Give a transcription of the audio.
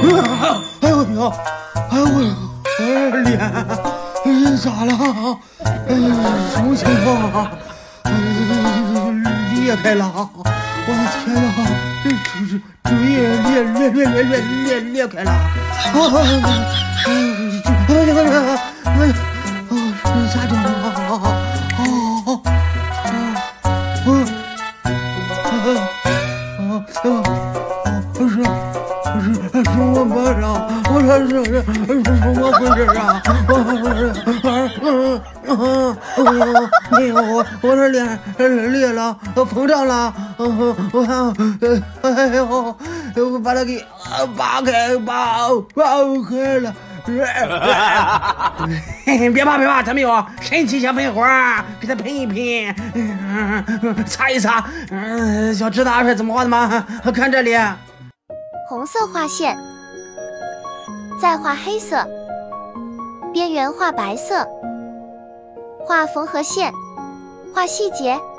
哎呦呦，哎呦我脸咋了？什么情况啊？裂开了！我的天哪，这主意裂开了！咋整啊？不是，怎么办啊？我说是怎么回事啊？我这脸裂了，膨胀了，我把它给扒开了。别怕，咱们有神奇小喷火，给它喷一喷，擦一擦。想知道是怎么画的吗？看这里， 红色画线，再画黑色，边缘画白色，画缝合线，画细节。